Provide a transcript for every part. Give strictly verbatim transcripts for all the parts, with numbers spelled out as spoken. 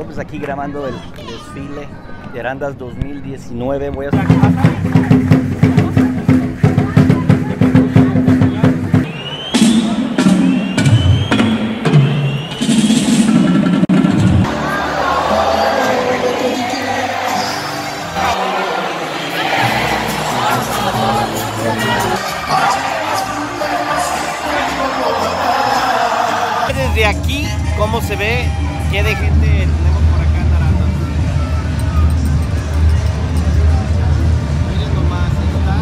López aquí grabando el desfile de Arandas dos mil diecinueve. Voy a... Desde aquí, cómo se ve, qué de gente tenemos por acá en Arandas. Miren nomás, está.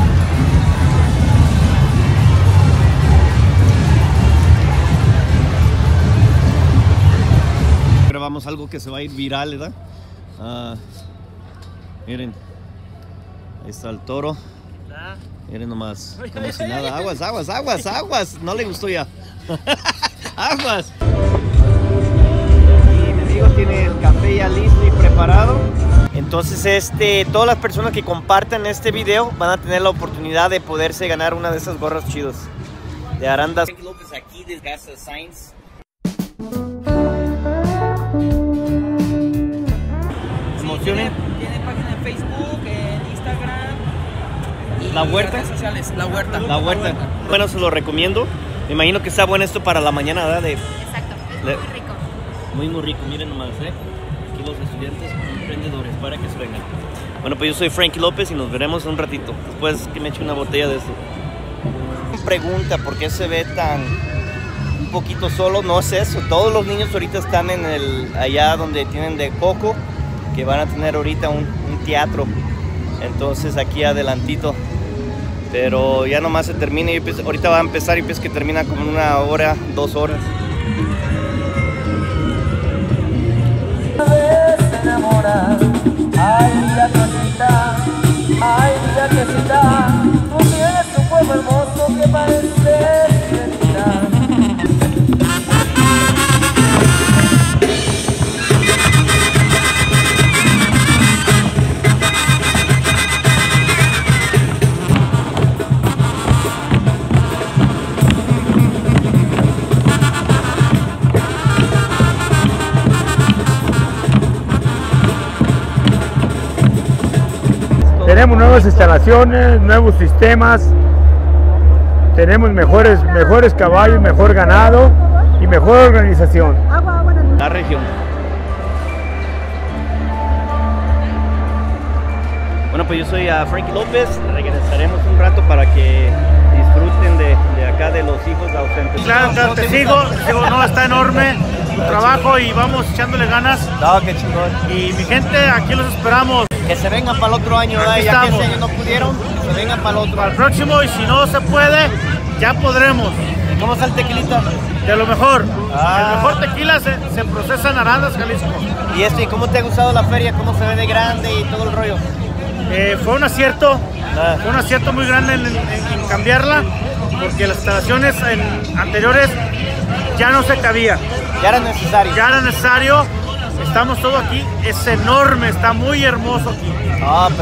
Grabamos algo que se va a ir viral, ¿verdad? Uh, miren, ahí está el toro. Miren nomás, como si nada. Aguas, aguas, aguas, aguas. No le gustó ya. Aguas. Y mi amigo tiene el café ya listo y preparado. Entonces este, todas las personas que compartan este video van a tener la oportunidad de poderse ganar una de esas gorras chidas de Arandas. Frankie López aquí de Casa Science. Emociones. Tiene, tiene página en Facebook, en Instagram. La Huerta. Redes sociales, La Huerta. La Huerta. Bueno, se lo recomiendo. Me imagino que está bueno esto para la mañana, ¿verdad? De, Exacto, es de, muy rico. Muy, muy rico. Miren nomás, ¿eh? Aquí los estudiantes emprendedores, para que se vengan. Bueno, pues yo soy Frankie López y nos veremos un ratito. Después que me eche una botella de esto. Pregunta, ¿por qué se ve tan un poquito solo? No es eso. Todos los niños ahorita están en el allá donde tienen de Coco, que van a tener ahorita un, un teatro. Entonces aquí adelantito. Pero ya nomás se termina y pues, ahorita va a empezar y pues que termina como en una hora, dos horas. Ay, mira que está, ay, mira que está, tú tienes un cuerpo hermoso que parece identidad. Tenemos nuevas instalaciones, nuevos sistemas, tenemos mejores, mejores caballos, mejor ganado y mejor organización. La región. Bueno, pues yo soy uh, Frankie López. Regresaremos un rato para que disfruten de, de acá de los hijos ausentes. Claro, claro, te sigo, te sigo, no, está enorme tu trabajo y vamos echándole ganas. No, qué chingón. Y mi gente, aquí los esperamos. Que se vengan para el otro año, ¿verdad? Ya que este año no pudieron, que se vengan para el otro. Para el próximo, y si no se puede, ya podremos. ¿Cómo está el tequilita? De lo mejor. Ah. El mejor tequila se, se procesa en Arandas, Jalisco. ¿Y este, cómo te ha gustado la feria? ¿Cómo se ve de grande y todo el rollo? Eh, fue un acierto, Ah. fue un acierto muy grande en, en- en cambiarla, porque las instalaciones en- anteriores ya no se cabía. Ya era necesario. Ya era necesario. Estamos todos aquí, es enorme, está muy hermoso aquí. Ah,